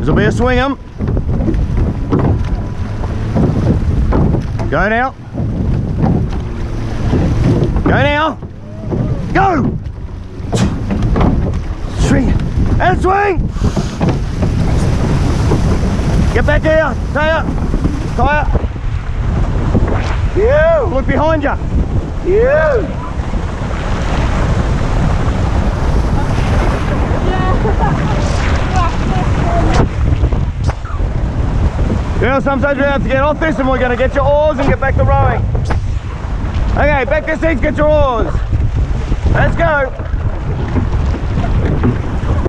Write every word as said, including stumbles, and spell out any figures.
This will be a swing 'em. Go now. Go now. Go! Swing and swing! Get back here. Tie up. Tie up. You. Look behind you. You. You know, sometimes we have to get off this and we're going to get your oars and get back to rowing. Okay, back to seats, get your oars. Let's go.